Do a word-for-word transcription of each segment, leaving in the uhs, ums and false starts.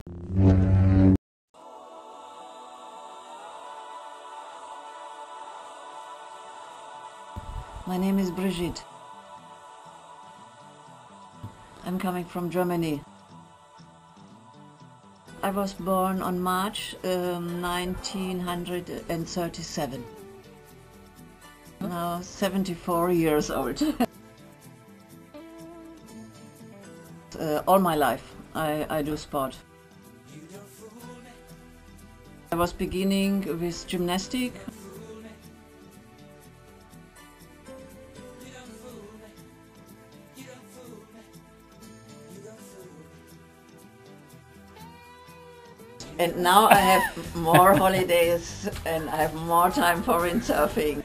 My name is Brigitte. I'm coming from Germany. I was born on March um, nineteen thirty-seven. Now seventy-four years old. uh, all my life I, I do sport. I was beginning with gymnastic. And now I have more holidays and I have more time for windsurfing.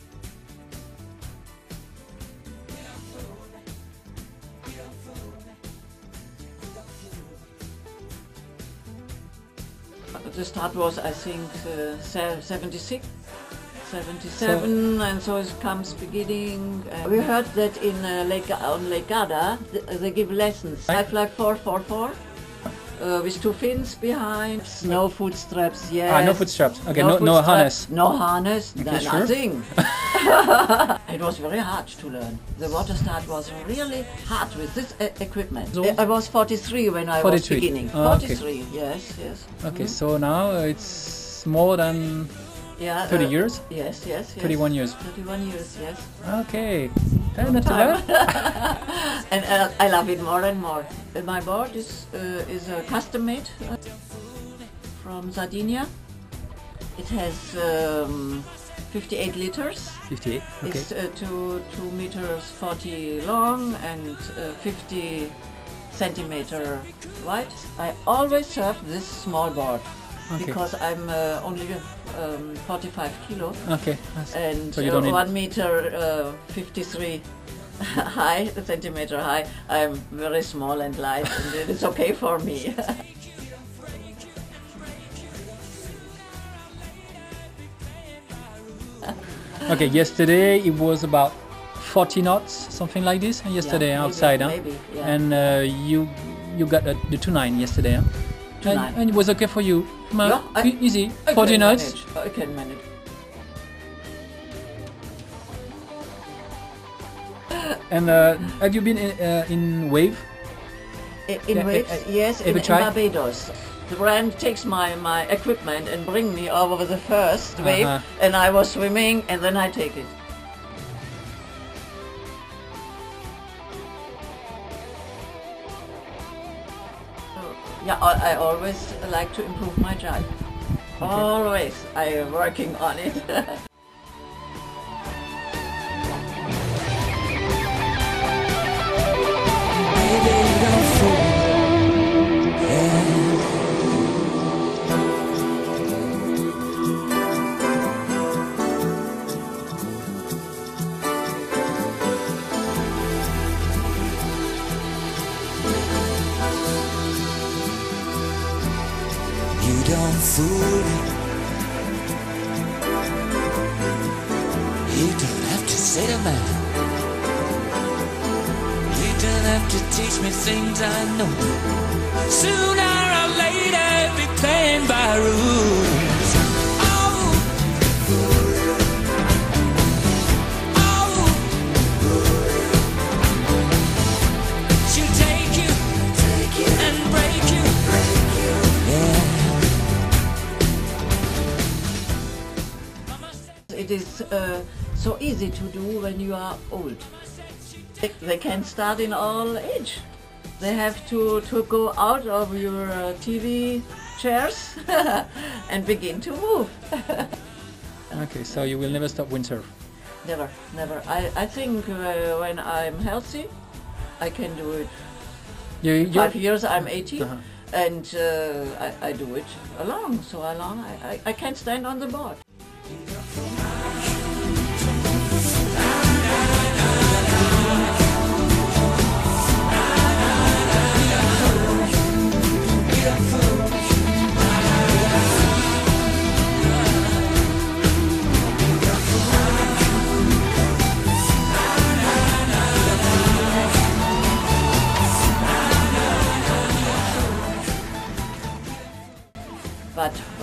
The start was, I think, uh, seventy-six, seventy-seven, so, and so it comes beginning. Uh, we heard that in uh, Lake, on Lake Garda, they, they give lessons. I fly four four four. Uh, with two fins behind, no foot straps, yes. Ah, no foot straps. Okay, no, no, no harness. No harness, okay, no, sure. nothing. It was very hard to learn. The water start was really hard with this uh, equipment. So, I was forty-three when I forty-three. was beginning. Oh, forty-three, okay. yes, yes. Okay, mm. so now it's more than yeah, thirty uh, years? Yes, yes, yes. thirty-one years. thirty-one years, yes. Okay, that's not too bad. And uh, I love it more and more. Uh, my board is uh, is a custom made uh, from Sardinia. It has um, fifty-eight liters. fifty-eight. Okay. It's uh, two two meters forty long and uh, fifty centimeter wide. I always surf this small board. Okay. Because I'm uh, only um, forty-five kilo. Okay. And so you uh, don't need... one meter uh, fifty-three high, centimeter high. I'm very small and light, and it's okay for me. Okay, yesterday it was about forty knots, something like this. Yesterday yeah, outside, maybe, huh? maybe, yeah. And uh, you you got uh, the two nine yesterday, huh? And, and it was okay for you? Yeah, I, easy, I forty knots? I can manage. And uh, have you been in, uh, in wave? In, in yeah, waves? Uh, yes, in, in Barbados. The brand takes my, my equipment and bring me over the first wave, uh-huh. and I was swimming, and then I take it. Yeah, I always like to improve my jive. Okay. Always, I am working on it. Don't fool me. You don't have to say to man. You don't have to teach me things I know. Sooner or later be playing by rules. Oh, oh, she'll take you, take you and break you, break you. Yeah. It is uh, so easy to do when you are old. They, they can start in all age. They have to, to go out of your uh, T V chairs and begin to move. Okay, so you will never stop windsurf? Never, never. I, I think uh, when I'm healthy, I can do it. You, Five years, I'm eighty, uh-huh. and uh, I, I do it along, so along I, I, I can stand on the board.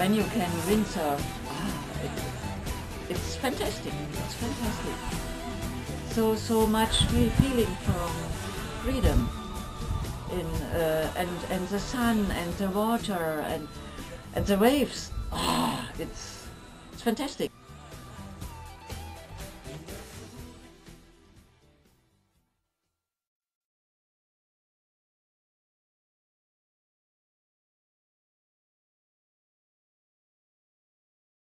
when you can windsurf, ah, it, it's fantastic. It's fantastic. So so much free feeling from freedom, in uh, and and the sun and the water and and the waves. Ah, it's it's fantastic.